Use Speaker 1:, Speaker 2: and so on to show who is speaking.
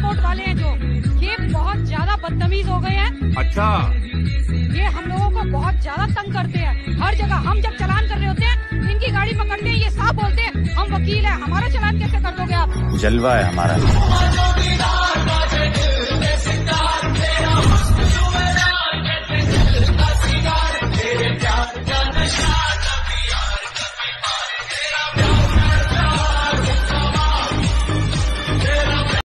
Speaker 1: Transport वाले हैं जो, ये बहुत ज्यादा बदतमीज हो गए हैं।
Speaker 2: अच्छा,
Speaker 1: ये हम लोगों को बहुत ज्यादा तंग करते हैं। हर जगह हम जब चालान कर रहे होते हैं, इनकी गाड़ी पकड़ते हैं, ये साफ बोलते हैं हम वकील हैं, हमारा चालान कैसे कर दोगे आप।
Speaker 3: जलवा है हमारा।